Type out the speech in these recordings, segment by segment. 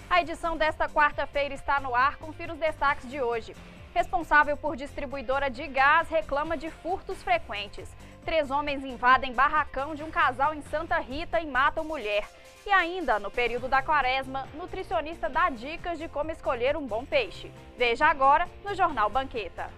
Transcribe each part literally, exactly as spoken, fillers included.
A edição desta quarta-feira está no ar. Confira os destaques de hoje. Responsável por distribuidora de gás reclama de furtos frequentes. Três homens invadem barracão de um casal em Santa Rita e matam mulher. E ainda, no período da quaresma, nutricionista dá dicas de como escolher um bom peixe. Veja agora no Jornal Banqueta.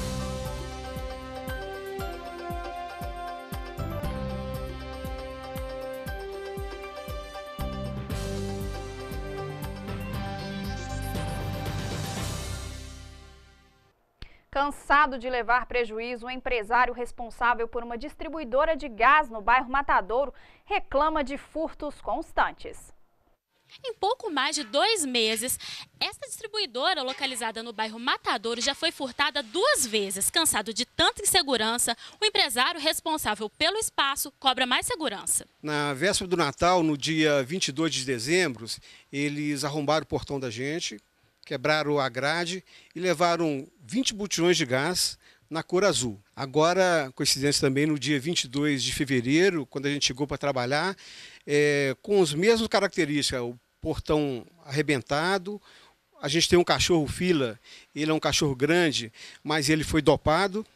Cansado de levar prejuízo, o empresário responsável por uma distribuidora de gás no bairro Matadouro reclama de furtos constantes. Em pouco mais de dois meses, esta distribuidora, localizada no bairro Matadouro, já foi furtada duas vezes. Cansado de tanta insegurança, o empresário responsável pelo espaço cobra mais segurança. Na véspera do Natal, no dia vinte e dois de dezembro, eles arrombaram o portão da gente, quebraram a grade e levaram vinte botijões de gás na cor azul. Agora, coincidência também, no dia vinte e dois de fevereiro, quando a gente chegou para trabalhar, é, com as mesmas características, o portão arrebentado, a gente tem um cachorro fila, ele é um cachorro grande, mas ele foi dopado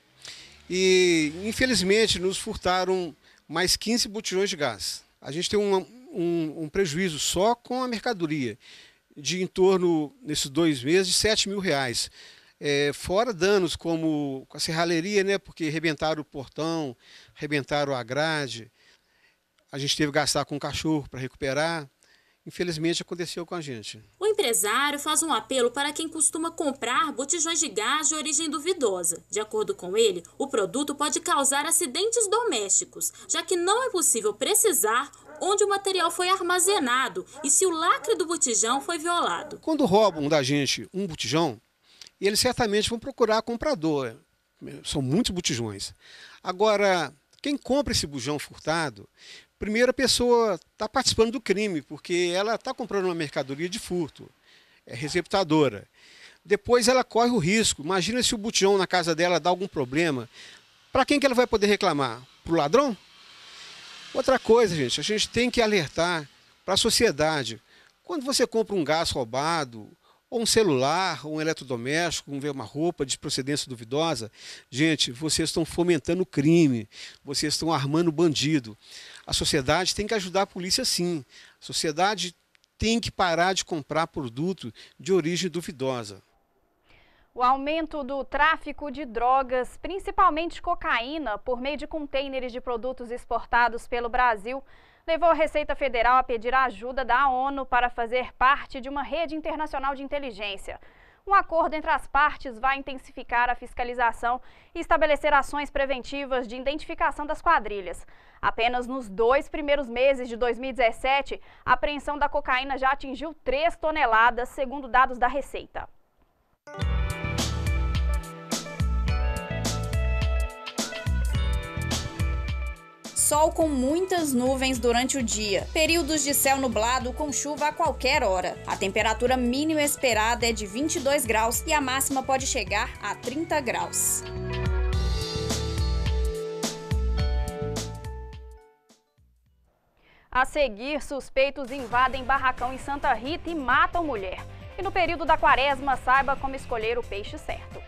e, infelizmente, nos furtaram mais quinze botijões de gás. A gente tem um, um, um prejuízo só com a mercadoria, de em torno, nesses dois meses, de sete mil reais. É, fora danos como com a serralheria, né, porque arrebentaram o portão, arrebentaram a grade. A gente teve que gastar com o cachorro para recuperar. Infelizmente, aconteceu com a gente. O empresário faz um apelo para quem costuma comprar botijões de gás de origem duvidosa. De acordo com ele, o produto pode causar acidentes domésticos, já que não é possível precisar onde o material foi armazenado e se o lacre do botijão foi violado. Quando roubam da gente um botijão, eles certamente vão procurar comprador. São muitos botijões. Agora, quem compra esse bujão furtado, primeiro a pessoa está participando do crime, porque ela está comprando uma mercadoria de furto, é receptadora. Depois ela corre o risco. Imagina se o botijão na casa dela dá algum problema. Para quem que ela vai poder reclamar? Para o ladrão? Outra coisa, gente, a gente tem que alertar para a sociedade. Quando você compra um gás roubado, ou um celular, ou um eletrodoméstico, uma roupa de procedência duvidosa, gente, vocês estão fomentando o crime, vocês estão armando bandido. A sociedade tem que ajudar a polícia sim. A sociedade tem que parar de comprar produto de origem duvidosa. O aumento do tráfico de drogas, principalmente cocaína, por meio de contêineres de produtos exportados pelo Brasil, levou a Receita Federal a pedir a ajuda da ONU para fazer parte de uma rede internacional de inteligência. Um acordo entre as partes vai intensificar a fiscalização e estabelecer ações preventivas de identificação das quadrilhas. Apenas nos dois primeiros meses de dois mil e dezessete, a apreensão da cocaína já atingiu três toneladas, segundo dados da Receita. Sol com muitas nuvens durante o dia. Períodos de céu nublado com chuva a qualquer hora. A temperatura mínima esperada é de vinte e dois graus e a máxima pode chegar a trinta graus. A seguir, suspeitos invadem barracão em Santa Rita e matam mulher. E no período da quaresma, saiba como escolher o peixe certo.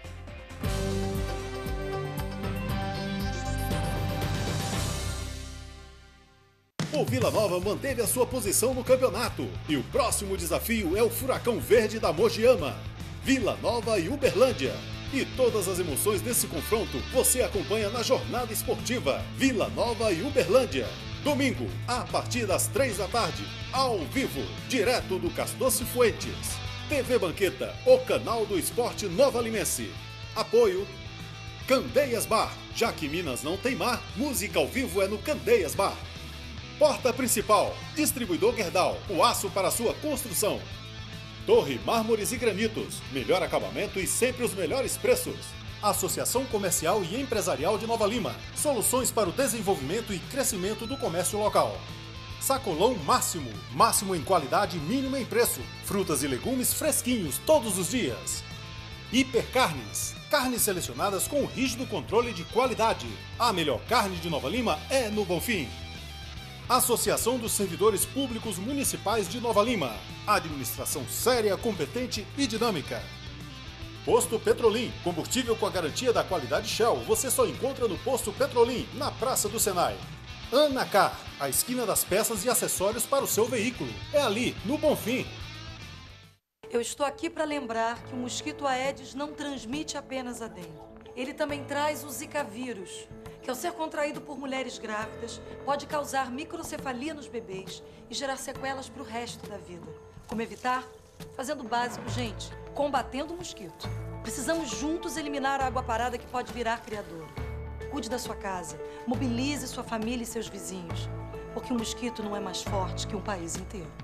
O Vila Nova manteve a sua posição no campeonato e o próximo desafio é o Furacão Verde da Mogiama, Vila Nova e Uberlândia. E todas as emoções desse confronto você acompanha na jornada esportiva Vila Nova e Uberlândia. Domingo, a partir das três da tarde, ao vivo, direto do Castor Cifuentes. T V Banqueta, o canal do esporte nova-limense. Apoio Candeias Bar. Já que Minas não tem mar, música ao vivo é no Candeias Bar. Porta Principal, Distribuidor Gerdau, o aço para sua construção. Torre Mármores e Granitos, melhor acabamento e sempre os melhores preços. Associação Comercial e Empresarial de Nova Lima, soluções para o desenvolvimento e crescimento do comércio local. Sacolão Máximo, máximo em qualidade, mínimo em preço. Frutas e legumes fresquinhos todos os dias. Hipercarnes, carnes selecionadas com rígido controle de qualidade. A melhor carne de Nova Lima é no Bonfim. Associação dos Servidores Públicos Municipais de Nova Lima. Administração séria, competente e dinâmica. Posto Petrolim, combustível com a garantia da qualidade Shell, você só encontra no Posto Petrolim, na Praça do Senai. Anacar, a esquina das peças e acessórios para o seu veículo. É ali, no Bonfim. Eu estou aqui para lembrar que o mosquito Aedes não transmite apenas a dengue. Ele também traz o Zika vírus, que ao ser contraído por mulheres grávidas, pode causar microcefalia nos bebês e gerar sequelas para o resto da vida. Como evitar? Fazendo o básico, gente, combatendo o mosquito. Precisamos juntos eliminar a água parada que pode virar criador. Cuide da sua casa, mobilize sua família e seus vizinhos, porque o mosquito não é mais forte que um país inteiro.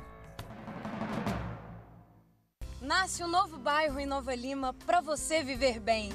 Nasce um novo bairro em Nova Lima para você viver bem.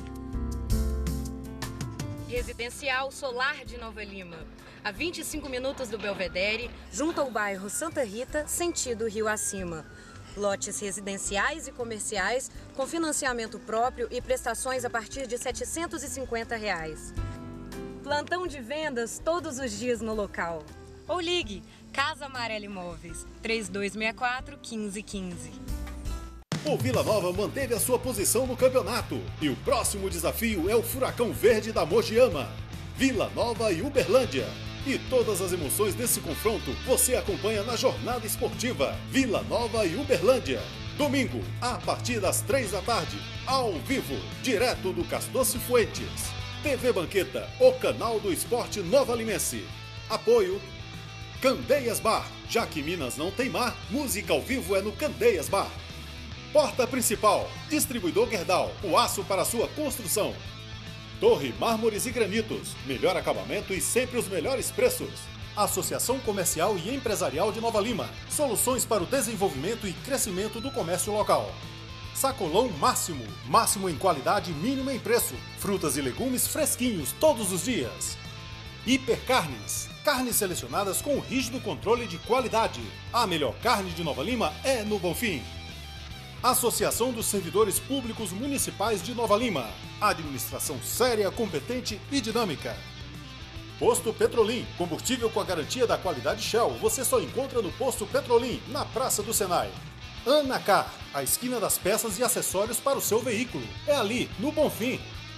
Residencial Solar de Nova Lima, a vinte e cinco minutos do Belvedere, junto ao bairro Santa Rita, sentido Rio Acima. Lotes residenciais e comerciais com financiamento próprio e prestações a partir de setecentos e cinquenta reais. Plantão de vendas todos os dias no local. Ou ligue Casa Amarela Imóveis, três dois seis quatro, um cinco um cinco. O Vila Nova manteve a sua posição no campeonato e o próximo desafio é o Furacão Verde da Mogiama. Vila Nova e Uberlândia. E todas as emoções desse confronto você acompanha na jornada esportiva Vila Nova e Uberlândia. Domingo, a partir das três da tarde, ao vivo, direto do Castor Cifuentes. T V Banqueta, o canal do esporte nova-limense. Apoio Candeias Bar. Já que Minas não tem mar, música ao vivo é no Candeias Bar. Porta Principal, Distribuidor Gerdau, o aço para sua construção. Torre Mármores e Granitos, melhor acabamento e sempre os melhores preços. Associação Comercial e Empresarial de Nova Lima, soluções para o desenvolvimento e crescimento do comércio local. Sacolão Máximo, máximo em qualidade e mínimo em preço. Frutas e legumes fresquinhos todos os dias. Hipercarnes, carnes selecionadas com rígido controle de qualidade. A melhor carne de Nova Lima é no Bonfim. Associação dos Servidores Públicos Municipais de Nova Lima. Administração séria, competente e dinâmica. Posto Petrolim, combustível com a garantia da qualidade Shell, você só encontra no Posto Petrolim, na Praça do Senai. Anacar, a esquina das peças e acessórios para o seu veículo. É ali, no Bonfim.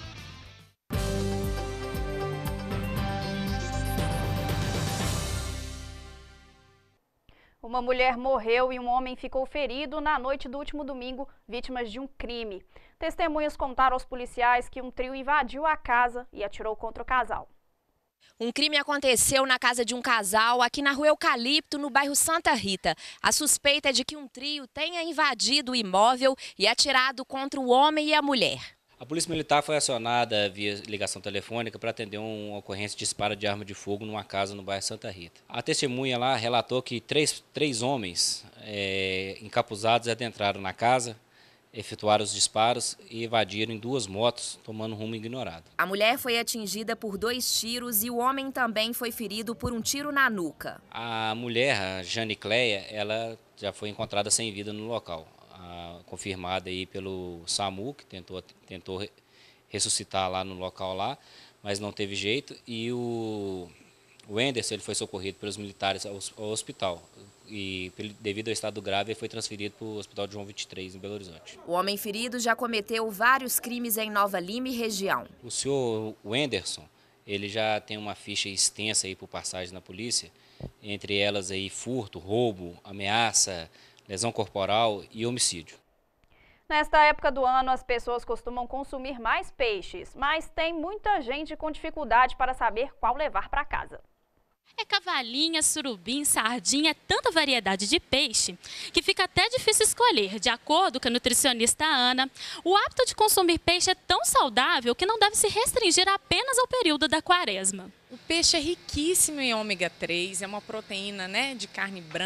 Uma mulher morreu e um homem ficou ferido na noite do último domingo, vítimas de um crime. Testemunhas contaram aos policiais que um trio invadiu a casa e atirou contra o casal. Um crime aconteceu na casa de um casal aqui na Rua Eucalipto, no bairro Santa Rita. A suspeita é de que um trio tenha invadido o imóvel e atirado contra o homem e a mulher. A Polícia Militar foi acionada via ligação telefônica para atender uma ocorrência de disparo de arma de fogo numa casa no bairro Santa Rita. A testemunha lá relatou que três, três homens é, encapuzados adentraram na casa, efetuaram os disparos e evadiram em duas motos, tomando rumo ignorado. A mulher foi atingida por dois tiros e o homem também foi ferido por um tiro na nuca. A mulher, a Jane Cleia, ela já foi encontrada sem vida no local. Confirmada aí pelo SAMU, que tentou, tentou ressuscitar lá no local lá, mas não teve jeito. E o, o Anderson ele foi socorrido pelos militares ao, ao hospital. E devido ao estado grave, ele foi transferido para o Hospital João vinte e três, em Belo Horizonte. O homem ferido já cometeu vários crimes em Nova Lima e região. O senhor o Anderson, ele já tem uma ficha extensa aí por passagem na polícia, entre elas aí furto, roubo, ameaça, lesão corporal e homicídio. Nesta época do ano, as pessoas costumam consumir mais peixes, mas tem muita gente com dificuldade para saber qual levar para casa. É cavalinha, surubim, sardinha, é tanta variedade de peixe que fica até difícil escolher. De acordo com a nutricionista Ana, o hábito de consumir peixe é tão saudável que não deve se restringir apenas ao período da quaresma. O peixe é riquíssimo em ômega três, é uma proteína, né, de carne branca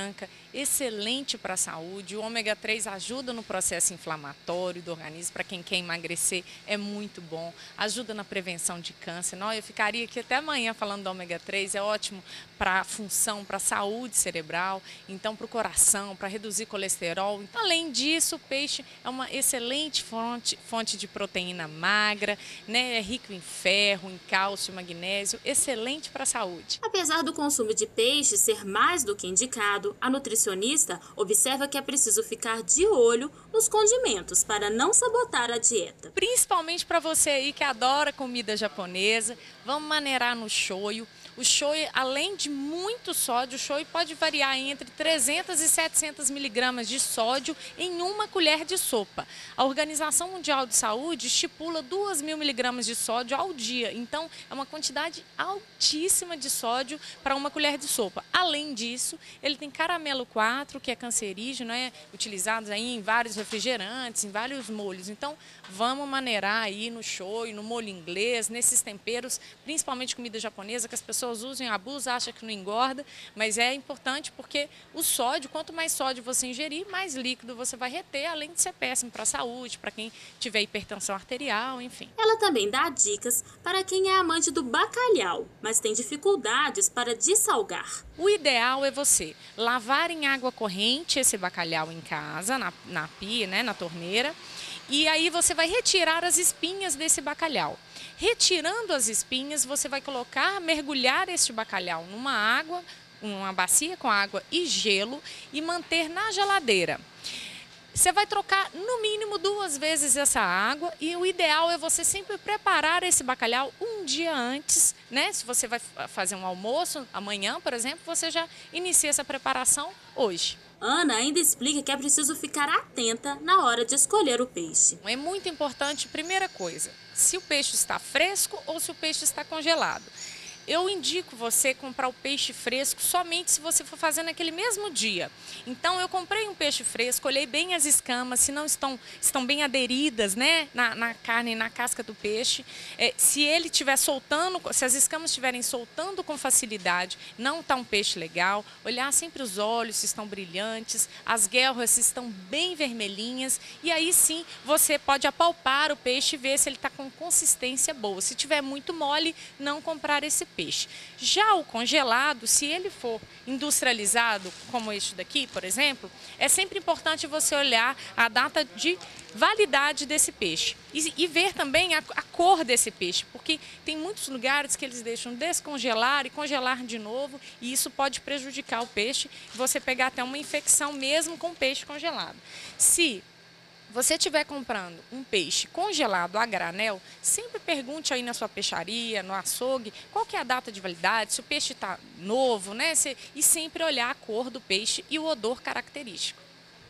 excelente para a saúde. O ômega três ajuda no processo inflamatório do organismo, para quem quer emagrecer é muito bom, ajuda na prevenção de câncer. Não, eu ficaria aqui até amanhã falando do ômega três, é ótimo para a função, para a saúde cerebral, então para o coração, para reduzir colesterol. Então, além disso, o peixe é uma excelente fonte, fonte de proteína magra, né? É rico em ferro, em cálcio, magnésio, excelente para a saúde. Apesar do consumo de peixe ser mais do que indicado, a nutricionista observa que é preciso ficar de olho nos condimentos para não sabotar a dieta. Principalmente para você aí que adora comida japonesa, vamos maneirar no shoyu. O shoyu, além de muito sódio, o shoyu pode variar entre trezentos e setecentos miligramas de sódio em uma colher de sopa. A Organização Mundial de Saúde estipula duas mil miligramas de sódio ao dia. Então, é uma quantidade altíssima de sódio para uma colher de sopa. Além disso, ele tem caramelo quatro, que é cancerígeno, é utilizado aí em vários refrigerantes, em vários molhos. Então, vamos maneirar aí no shoyu, no molho inglês, nesses temperos, principalmente comida japonesa, que as pessoas usam e abusam, acham que não engorda, mas é importante porque o sódio, quanto mais sódio você ingerir, mais líquido você vai reter, além de ser péssimo para a saúde, para quem tiver hipertensão arterial, enfim. Ela também dá dicas para quem é amante do bacalhau, mas tem dificuldades para dessalgar. O ideal é você lavar em água corrente esse bacalhau em casa, na, na pia, né, na torneira, e aí você vai retirar as espinhas desse bacalhau. Retirando as espinhas, você vai colocar, mergulhar este bacalhau numa água, uma bacia com água e gelo e manter na geladeira. Você vai trocar no mínimo duas vezes essa água e o ideal é você sempre preparar esse bacalhau um dia antes, né? Se você vai fazer um almoço amanhã, por exemplo, você já inicia essa preparação hoje. Ana ainda explica que é preciso ficar atenta na hora de escolher o peixe. É muito importante, primeira coisa, se o peixe está fresco ou se o peixe está congelado. Eu indico você comprar o peixe fresco somente se você for fazer naquele mesmo dia. Então, eu comprei um peixe fresco, olhei bem as escamas, se não estão, estão bem aderidas, né, na, na carne e na casca do peixe. É, se ele estiver soltando, se as escamas estiverem soltando com facilidade, não está um peixe legal. Olhar sempre os olhos, se estão brilhantes, as guelras se estão bem vermelhinhas. E aí sim, você pode apalpar o peixe e ver se ele está com consistência boa. Se tiver muito mole, não comprar esse peixe. Peixe. Já o congelado, se ele for industrializado, como este daqui, por exemplo, é sempre importante você olhar a data de validade desse peixe e, e ver também a, a cor desse peixe, porque tem muitos lugares que eles deixam descongelar e congelar de novo e isso pode prejudicar o peixe e você pegar até uma infecção mesmo com peixe congelado. Se você estiver comprando um peixe congelado a granel, sempre pergunte aí na sua peixaria, no açougue, qual que é a data de validade, se o peixe está novo, né? E sempre olhar a cor do peixe e o odor característico.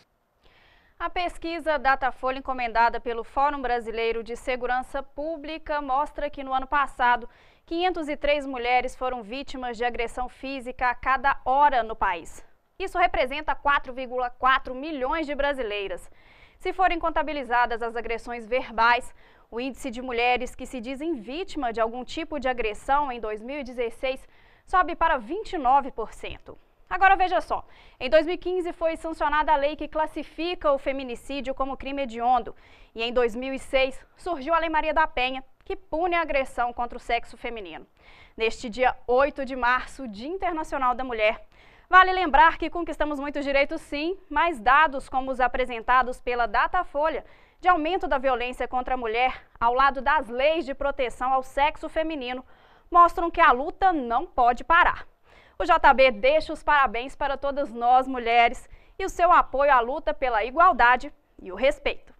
A pesquisa Datafolha, encomendada pelo Fórum Brasileiro de Segurança Pública, mostra que no ano passado, quinhentas e três mulheres foram vítimas de agressão física a cada hora no país. Isso representa quatro vírgula quatro milhões de brasileiras. Se forem contabilizadas as agressões verbais, o índice de mulheres que se dizem vítima de algum tipo de agressão em dois mil e dezesseis sobe para vinte e nove por cento. Agora veja só, em dois mil e quinze foi sancionada a lei que classifica o feminicídio como crime hediondo e em dois mil e seis surgiu a Lei Maria da Penha, que pune a agressão contra o sexo feminino. Neste dia oito de março, Dia Internacional da Mulher, vale lembrar que conquistamos muitos direitos sim, mas dados como os apresentados pela Datafolha de aumento da violência contra a mulher, ao lado das leis de proteção ao sexo feminino, mostram que a luta não pode parar. O J B deixa os parabéns para todas nós mulheres e o seu apoio à luta pela igualdade e o respeito.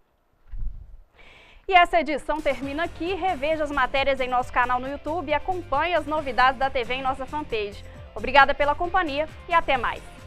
E essa edição termina aqui. Reveja as matérias em nosso canal no YouTube e acompanhe as novidades da T V em nossa fanpage. Obrigada pela companhia e até mais.